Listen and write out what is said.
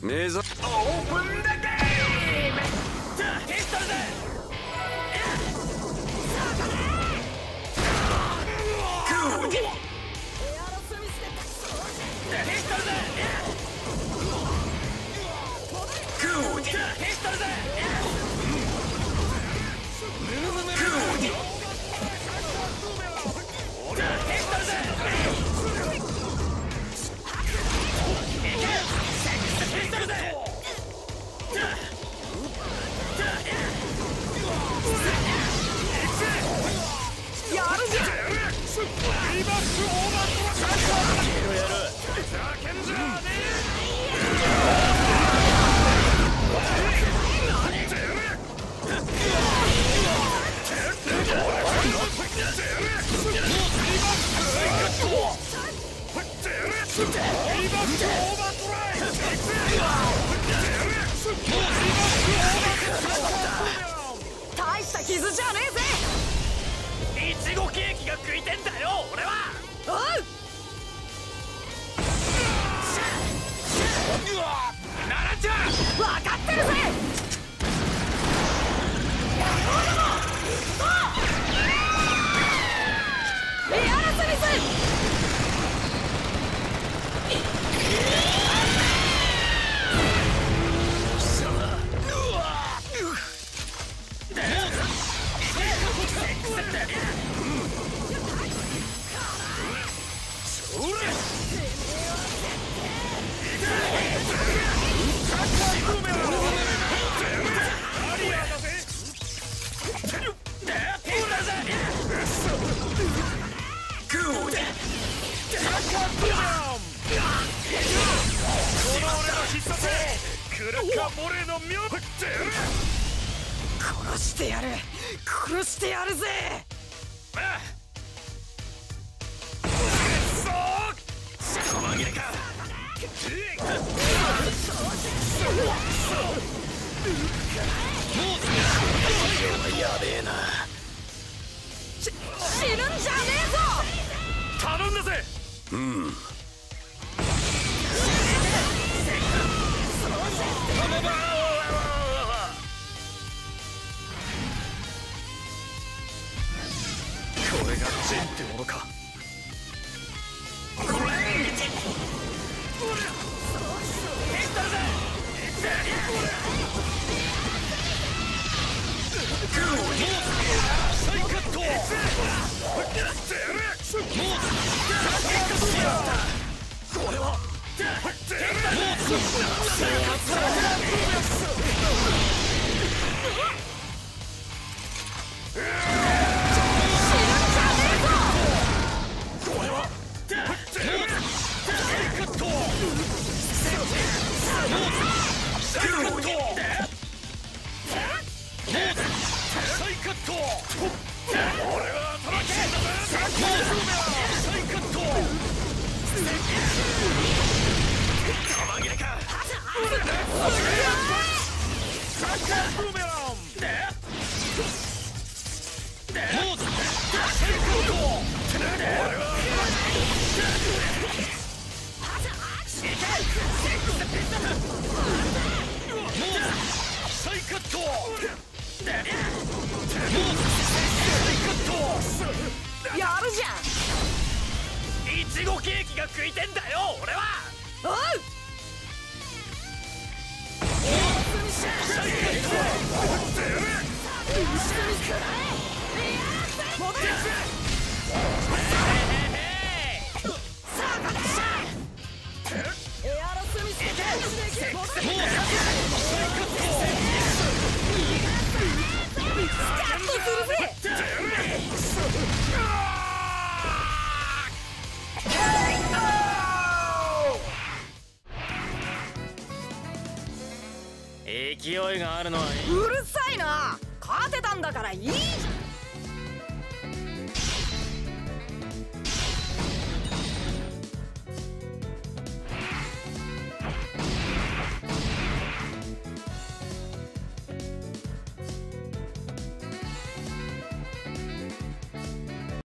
目ざオープンだゲーム。じゃあピストルでクーピストルでクーピストルで大した傷じゃねえぜ。いちごケーキが食いてんだよ俺は。おうナナちゃん分かってるぜ。エアラスミス殺してやる殺してやるぜ。細切れか。やべえな。死ぬんじゃねえぞ。頼んだぜ。うん。これがジンってものか。やるじゃん。いちごケーキが食いてんだよ俺は。おう勢いがあるのはうるさいな。勝てたんだからいいじゃん。